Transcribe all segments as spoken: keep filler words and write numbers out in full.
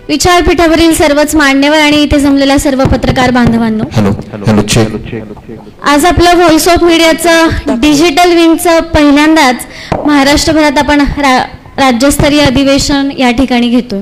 विचारपीठावरील सर्वच मान्यवर आणि इथे जमलेल्या सर्व पत्रकार बांधवांनो, आज आपलं व्हॉइस ऑफ मीडियाचं डिजिटल विंगचं पहिल्यांदाच महाराष्ट्रभरात आपण रा, राज्यस्तरीय अधिवेशन या ठिकाणी घेतोय.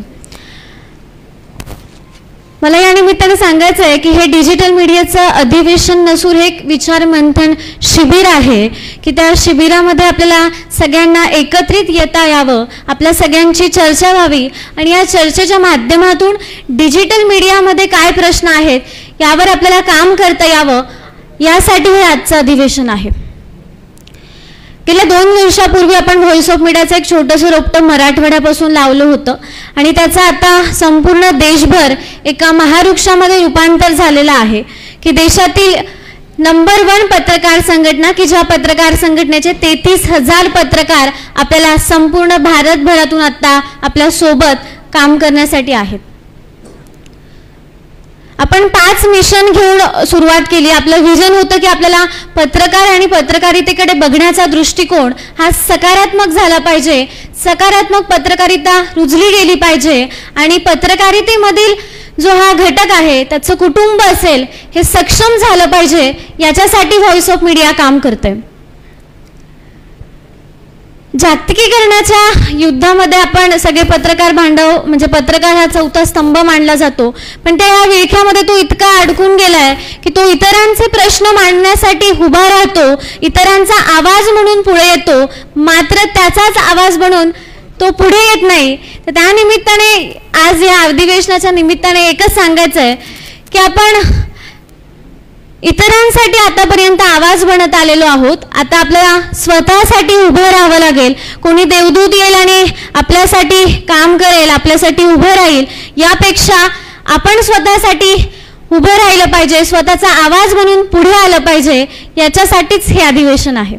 मला या निमित्ताने सांगायचं आहे की हे डिजिटल मीडियाचं अधिवेशन नसून हे एक विचार मंथन शिबिर आहे की त्या शिबिरामध्ये आपल्याला सगळ्यांना एकत्रित येता यावं, आपल्या सगळ्यांची चर्चा व्हावी आणि या चर्चेच्या माध्यमातून डिजिटल मीडियामध्ये काय प्रश्न आहेत यावर आपल्याला काम करता यावं, यासाठी हे आजचं अधिवेशन आहे. गेल्या दोन वर्षापूर्वी आपण व्हॉइस ऑफ मीडियाचं एक छोटंसं रोपटं मराठवाड्यापासून लावलं होतं आणि त्याचं आता संपूर्ण देशभर एका महावृक्षामध्ये रूपांतर झालेलं आहे की देशातील नंबर वन पत्रकार संघटना की ज्या पत्रकार संघटनेचे तेहतीस हजार पत्रकार आपल्याला संपूर्ण भारतभरातून आता आपल्या सोबत काम करण्यासाठी आहेत. आपण पाच मिशन घेऊन सुरुवात केली. आपलं विजन होतं की आपल्याला पत्रकार आणि पत्रकारितेकडे बघण्याचा दृष्टिकोन हा सकारात्मक झाला पाहिजे, सकारात्मक पत्रकारिता रुजली गेली पाहिजे आणि पत्रकारितेमधील जो हा घटक आहे त्याचं कुटुंब असेल हे सक्षम झालं पाहिजे, याच्यासाठी व्हॉइस ऑफ मीडिया काम करते. जागतिकीकरणाच्या युद्धामध्ये आपण सगळे पत्रकार बांधव म्हणजे पत्रकार हा चौथा स्तंभ मानला जातो, पण त्या ह्या विळख्यामध्ये तो इतका अडकून गेलाय की तो इतरांचे प्रश्न मांडण्यासाठी उभा राहतो, इतरांचा आवाज म्हणून पुढे येतो, मात्र त्याचाच आवाज बनून तो पुढे येत नाही. तर त्या निमित्ताने आज या अधिवेशनाच्या निमित्ताने एकच सांगायचं आहे की आपण इतरांसाठी आतापर्यंत आवाज बनत आलेलो आहोत. आता आपल्याला स्वतःसाठी उभं राहावं लागेल. कोणी देवदूत येईल आणि आपल्यासाठी काम करेल, आपल्यासाठी उभं राहील, यापेक्षा आपण स्वतःसाठी उभं राहिलं पाहिजे, स्वतःचा आवाज बनून पुढे आलं पाहिजे, याच्यासाठीच हे अधिवेशन आहे.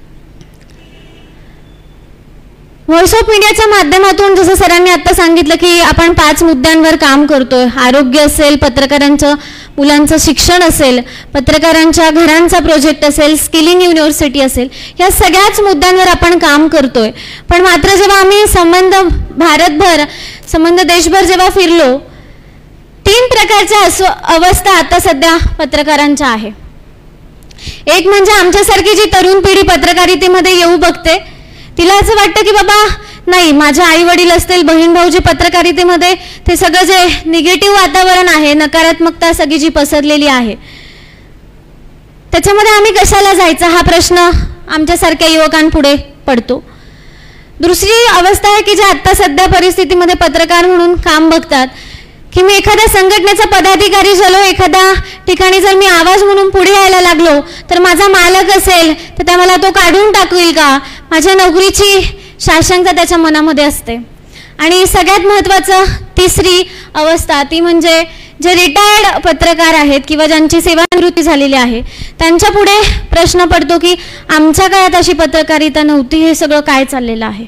व्हॉइस ऑफ मीडियाच्या माध्यमातून जसं सरांनी आता सांगितलं की आपण पाच मुद्द्यांवर काम करतोय. आरोग्य असेल, पत्रकारांचं मुलांचं शिक्षण असेल, पत्रकारांच्या घरांचा प्रोजेक्ट असेल, स्किलिंग युनिव्हर्सिटी असेल, या सगळ्याच मुद्द्यांवर आपण काम करतोय. पण मात्र जेव्हा आम्ही संबंध भारतभर संबंध देशभर जेव्हा फिरलो, तीन प्रकारच्या अवस्था आता सध्या पत्रकारांच्या आहे. एक म्हणजे आमच्यासारखी जी तरुण पिढी पत्रकारितेमध्ये येऊ बघते, तिला असं वाटतं की बाबा नाही, माझे आई वडील असतील, बहीण भाऊ जे पत्रकारितेमध्ये ते सगळं जे निगेटिव्ह वातावरण आहे, नकारात्मकता सगळी जी पसरलेली आहे, त्याच्यामध्ये आम्ही कशाला जायचं हा प्रश्न आमच्यासारख्या युवकांपुढे पडतो. दुसरी अवस्था आहे की जे आत्ता सध्या परिस्थितीमध्ये पत्रकार म्हणून काम बघतात की मी एखाद्या संघटनेचा पदाधिकारी झालो, एखाद्या ठिकाणी जर मी आवाज म्हणून पुढे यायला लागलो तर माझा मालक असेल तर त्या मला तो काढून टाकतील का, माझ्या नोकरीची शासनता त्याच्या मनामध्ये असते. आणि सगळ्यात महत्त्वाचं तिसरी अवस्था ती म्हणजे जे रिटायर्ड पत्रकार आहेत किंवा ज्यांची सेवानिवृत्ती झालेली आहे, त्यांच्या पुढे प्रश्न पडतो की आमच्या काळात अशी पत्रकारिता नव्हती, हे सगळं काय चाललेलं आहे.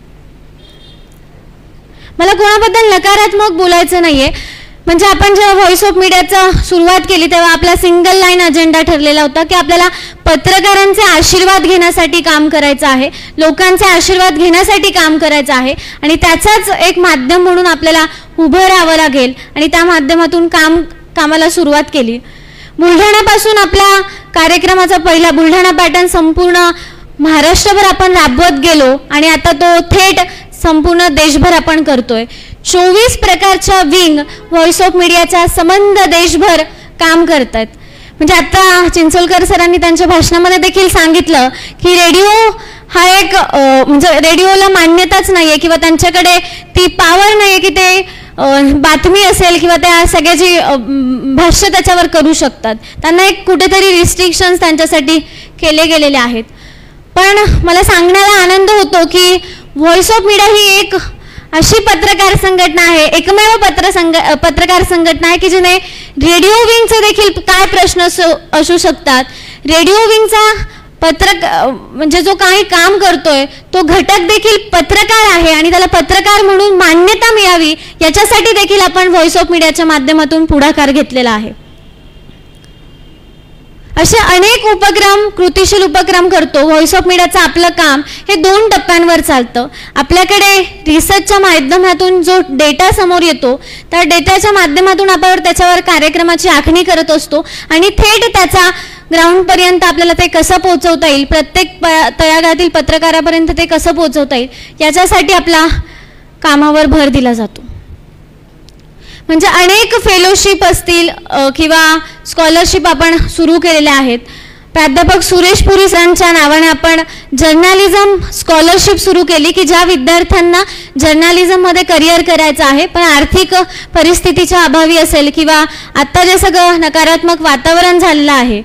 मला कोणाबद्दल नकारात्मक बोलायचं नाहीये. म्हणजे आपण जेव्हा व्हॉइस ऑफ मीडियाचा सुरुवात केली तेव्हा आपला सिंगल लाईन अजेंडा ठरलेला होता की आपल्याला पत्रकारांचे आशीर्वाद घेण्यासाठी काम करायचं आहे, लोकांचे आशीर्वाद घेण्यासाठी काम करायचं आहे आणि त्याचाच एक माध्यम म्हणून आपल्याला उभं राहावं लागेल आणि त्या माध्यमातून काम कामाला सुरुवात केली. बुलढाण्यापासून आपल्या कार्यक्रमाचा पहिला बुलढाणा पॅटर्न संपूर्ण महाराष्ट्रभर आपण राबवत गेलो आणि आता तो थेट संपूर्ण देशभर आपण करतोय. चोवीस प्रकारच्या विंग व्हॉइस ऑफ मीडियाच्या संबंध देशभर काम करतात. म्हणजे आता चिंचोलकर सरांनी त्यांच्या भाषणामध्ये देखील सांगितलं की रेडिओ हा एक म्हणजे रेडिओला मान्यताच नाही आहे किंवा त्यांच्याकडे ती पॉवर नाही आहे की ते बातमी असेल किंवा त्या सगळ्याची भाष्य त्याच्यावर करू शकतात. त्यांना एक कुठेतरी रिस्ट्रिक्शन्स त्यांच्यासाठी केले गेलेले आहेत. पण मला सांगण्याला आनंद होतो की व्हॉइस ऑफ मीडिया ही एक अशी पत्रकार संघटना आहे, एकमेव पत्र संघ पत्रकार संघटना आहे की जिने रेडिओ विंगचे देखील काय प्रश्न असू शकतात, रेडिओ विंगचा पत्रक म्हणजे जो काही काम करतोय तो घटक देखील पत्रकार आहे आणि त्याला पत्रकार म्हणून मान्यता मिळावी याच्यासाठी देखील आपण व्हॉइस ऑफ मीडियाच्या माध्यमातून पुढाकार घेतलेला आहे. असे अनेक उपक्रम, कृतीशील उपक्रम करतो. व्हॉइस ऑफ मीडियाचं आपलं काम हे दोन टप्प्यांवर चालतं. आपल्याकडे रिसर्चच्या माध्यमातून जो डेटा समोर येतो त्या डेटाच्या माध्यमातून आपण त्याच्यावर कार्यक्रमाची आखणी करत असतो आणि थेट त्याचा ग्राउंडपर्यंत आपल्याला ते कसं पोहोचवता येईल, प्रत्येक प तळागाळातील पत्रकारापर्यंत ते कसं पोहोचवता येईल याच्यासाठी आपला कामावर भर दिला जातो. म्हणजे अनेक फेलोशिप असतील किंवा स्कॉलरशिप आपण सुरू केलेल्या आहेत. प्राध्यापक सुरेश पुरी सरांच्या नावाने आपण जर्नलिझम स्कॉलरशिप सुरू केली की ज्या विद्यार्थ्यांना जर्नलिझममध्ये करिअर करायचं आहे पण आर्थिक परिस्थितीच्या अभावी असेल किंवा आत्ता जे सगळं नकारात्मक वातावरण झालेलं आहे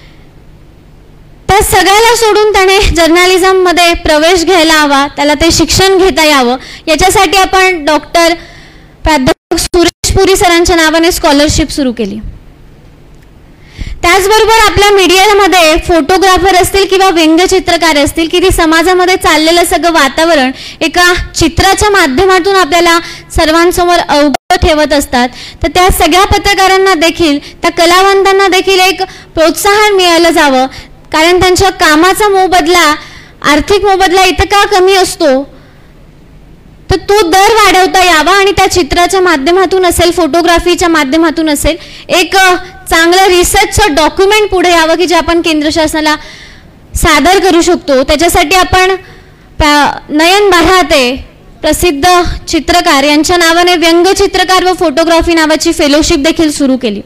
त्या सगळ्याला सोडून त्याने जर्नलिझममध्ये प्रवेश घ्यायला हवा, त्याला ते शिक्षण घेता यावं याच्यासाठी आपण डॉक्टर प्राध्यापक सुरेश पुरी सरांच्या नावाने स्कॉलरशिप सुरू केली. त्याचबरोबर आपल्या मीडियामध्ये फोटोग्राफर असतील किंवा व्यंगचित्रकार असतील की ती समाजामध्ये चाललेलं सगळं वातावरण एका चित्राच्या माध्यमातून आपल्याला सर्वांसमोर अवगत ठेवत असतात. तर त्या सगळ्या पत्रकारांना देखील, त्या कलावंतांना देखील एक प्रोत्साहन मिळालं जावं, कारण त्यांच्या कामाचा मोबदला, आर्थिक मोबदला इतका कमी असतो तर तो दर वाढवता यावा आणि त्या चित्राच्या माध्यमातून असेल, फोटोग्राफीच्या माध्यमातून असेल, एक चांगलं रिसर्चचं डॉक्युमेंट पुढे यावं की जे आपण केंद्र शासनाला सादर करू शकतो. त्याच्यासाठी आपण नयन बऱ्हाते प्रसिद्ध चित्रकार यांच्या नावाने व्यंगचित्रकार व फोटोग्राफी नावाची फेलोशिप देखील सुरू केली.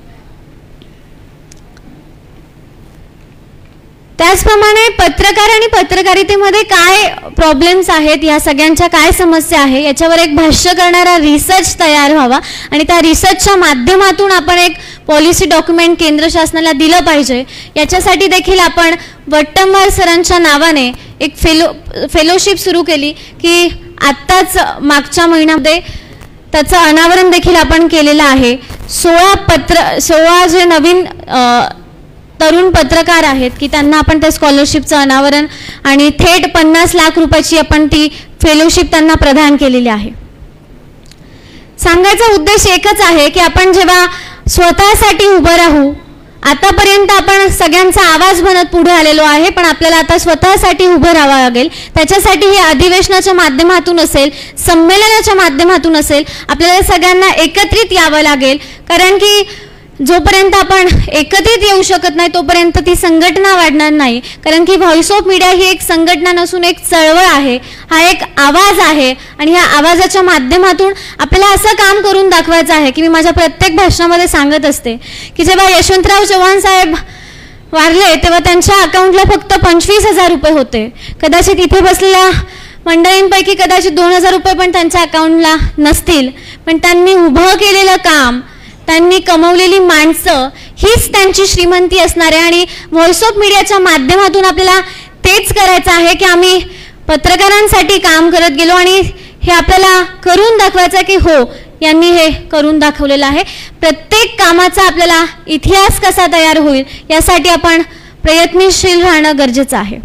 त्याचप्रमाणे पत्रकार आणि पत्रकारितेमध्ये काय प्रॉब्लेम्स आहेत, या सगळ्यांच्या काय समस्या आहे याच्यावर एक भाष्य करणारा रिसर्च तयार व्हावा आणि त्या रिसर्चच्या माध्यमातून आपण एक पॉलिसी डॉक्युमेंट केंद्र शासनाला दिलं पाहिजे. याच्यासाठी देखील आपण वट्टमवार सरांच्या नावाने एक फेलो फेलोशिप सुरू केली की आत्ताच मागच्या महिन्यामध्ये त्याचं अनावरण देखील आपण केलेलं आहे. सोळा पत्र सोळा जे नवीन तरुण पत्रकार आहेत की त्यांना आपण त्या स्कॉलरशिपचं अनावरण आणि थेट पन्नास लाख रुपयाची आपण ती फेलोशिप त्यांना प्रदान केलेली आहे. सांगायचा उद्देश एकच आहे की आपण जेव्हा स्वतःसाठी उभं राहू, आतापर्यंत आपण सगळ्यांचा आवाज बनत पुढे आलेलो आहे पण आपल्याला आता स्वतःसाठी उभं राहावं लागेल. त्याच्यासाठी हे अधिवेशनाच्या माध्यमातून असेल, संमेलनाच्या माध्यमातून असेल, आपल्याला सगळ्यांना एकत्रित यावं लागेल. कारण की जोपर्यंत आपण एकत्रित येऊ शकत नाही तोपर्यंत ती संघटना वाढणार नाही. कारण की व्हॉइस ऑफ मीडिया ही एक संघटना नसून एक चळवळ आहे, हा एक आवाज आहे आणि ह्या आवाजाच्या माध्यमातून आपल्याला असं काम करून दाखवायचं आहे की मी माझ्या प्रत्येक भाषणामध्ये सांगत असते की जेव्हा यशवंतराव चव्हाण साहेब वारले तेव्हा त्यांच्या अकाउंटला फक्त पंचवीस हजार रुपये होते. कदाचित इथे बसलेल्या मंडळींपैकी कदाचित दोन हजार रुपये पण त्यांच्या अकाउंटला नसतील, पण त्यांनी उभं केलेलं काम, त्यांनी कमवलेली माणसं हीच त्यांची श्रीमंती असणार आहे. आणि व्हॉइस ऑफ मीडियाच्या माध्यमातून आपल्याला तेच करायचं आहे की आम्ही पत्रकारांसाठी काम करत गेलो आणि हे आपल्याला करून दाखवायचं आहे की हो यांनी हे करून दाखवलेलं आहे. प्रत्येक कामाचा आपल्याला इतिहास कसा तयार होईल यासाठी आपण प्रयत्नशील राहणं गरजेचं आहे.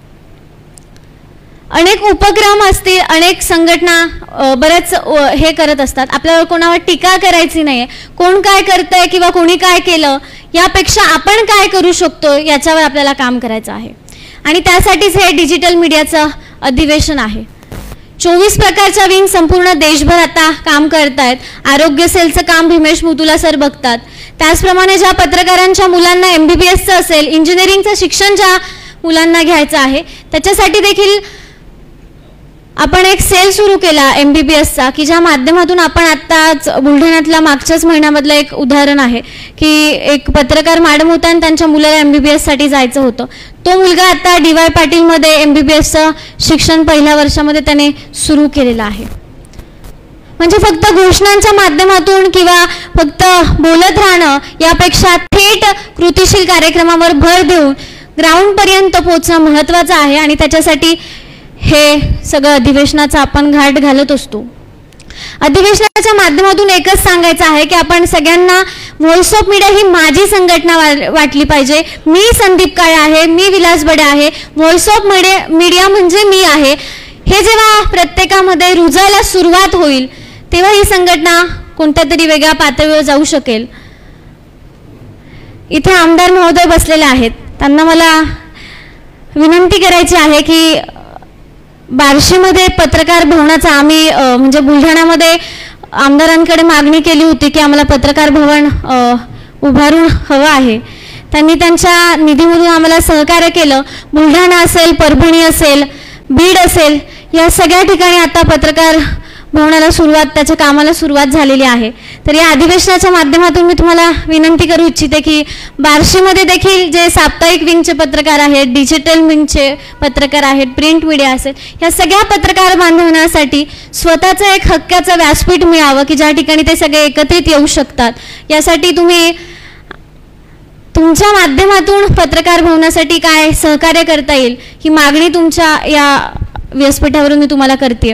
अनेक उपक्रम असतील, अनेक संघटना बरेच हे करत असतात. आपल्याला कोणावर टीका करायची नाही आहे. कोण काय करतंय किंवा कोणी काय केलं यापेक्षा आपण काय करू शकतो याच्यावर आपल्याला काम करायचं आहे. आणि त्यासाठीच हे डिजिटल मीडियाचं अधिवेशन आहे. चोवीस प्रकारच्या विंग संपूर्ण देशभर आता काम करत आहेत. आरोग्य सेलचं काम भीमेश मुतुला सर बघतात. त्याचप्रमाणे ज्या पत्रकारांच्या मुलांना एम बी बी एसचं असेल, इंजिनिअरिंगचं शिक्षण ज्या मुलांना घ्यायचं आहे त्याच्यासाठी देखील आपण एक सेल सुरू केला एम बी बी एसचा की ज्या माध्यमातून आपण आत्ताच बुलढाण्यातल्या मागच्याच महिन्यामधलं एक उदाहरण आहे की एक पत्रकार मॅडम होता आणि त्यांच्या मुलाला एम बी बी एससाठी जायचं होतं. तो मुलगा आता डी वाय पाटीलमध्ये एम बी बी एसचं शिक्षण पहिल्या वर्षामध्ये त्याने सुरू केलेलं आहे. म्हणजे फक्त घोषणांच्या माध्यमातून किंवा फक्त बोलत राहणं यापेक्षा थेट कृतीशील कार्यक्रमावर भर देऊन ग्राउंडपर्यंत पोहोचणं महत्त्वाचं आहे आणि त्याच्यासाठी हे सगळं अधिवेशनाचा आपण घाट घालत असतो. अधिवेशनाच्या माध्यमातून एकच सांगायचं आहे की आपण सगळ्यांना व्हॉइस ऑफ मीडिया ही माझी संघटना वाटली पाहिजे. मी संदीप काळे आहे, मी विलास बडे आहे, व्हॉइस ऑफ मीडिया मीडिया म्हणजे मी आहे. हे जेव्हा प्रत्येकामध्ये रुजायला सुरुवात होईल तेव्हा ही संघटना कोणत्या तरी वेगळ्या पातळीवर जाऊ शकेल. इथे आमदार महोदय बसलेले आहेत, त्यांना मला विनंती करायची आहे की बार्शीमध्ये पत्रकार भवनाचा आम्ही म्हणजे बुलढाण्यामध्ये आमदारांकडे मागणी केली होती की आम्हाला पत्रकार भवन उभारून हवं आहे. त्यांनी त्यांच्या निधीमधून आम्हाला सहकार्य केलं. बुलढाणा असेल, परभणी असेल, बीड असेल, या सगळ्या ठिकाणी आता पत्रकार भवनाला सुरुवात, त्याच्या कामाला सुरुवात झालेली आहे. तर या अधिवेशनाच्या माध्यमातून मी तुम्हाला विनंती करू इच्छिते की बार्शीमध्ये देखील जे साप्ताहिक विंगचे पत्रकार आहेत, डिजिटल विंगचे पत्रकार आहेत, प्रिंट मीडिया असेल, या सगळ्या पत्रकार बांधवण्यासाठी स्वतःचं एक हक्काचं व्यासपीठ मिळावं की ज्या ठिकाणी ते सगळे एकत्रित येऊ शकतात. यासाठी तुम्ही तुमच्या माध्यमातून पत्रकार भवनासाठी काय सहकार्य करता येईल ही मागणी तुमच्या या व्यासपीठावरून मी तुम्हाला करते.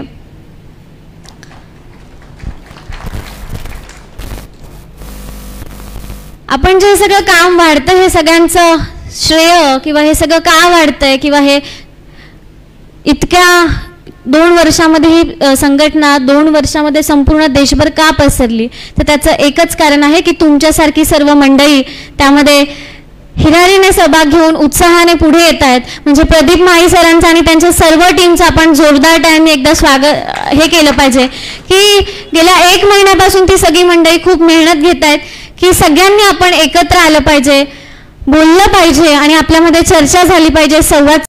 आपण जे सगळं काम वाढतं हे सगळ्यांचं श्रेय किंवा हे सगळं का वाढतंय किंवा हे इतक्या दोन वर्षामध्ये ही संघटना दोन वर्षामध्ये संपूर्ण देशभर का पसरली, तर त्याचं एकच कारण आहे की तुमच्यासारखी सर्व मंडळी त्यामध्ये हिरारीने सहभाग घेऊन उत्साहाने पुढे येत आहेत. म्हणजे प्रदीप माळी सरांचं आणि त्यांच्या सर्व टीमचं आपण जोरदार टाळ्यांनी एकदा स्वागत हे केलं पाहिजे की गेल्या एक महिन्यापासून ती सगळी मंडळी खूप मेहनत घेत आहेत की सगळ्यांनी आपण एकत्र आलं पाहिजे, बोललं पाहिजे आणि आपल्यामध्ये चर्चा झाली पाहिजे, संवाद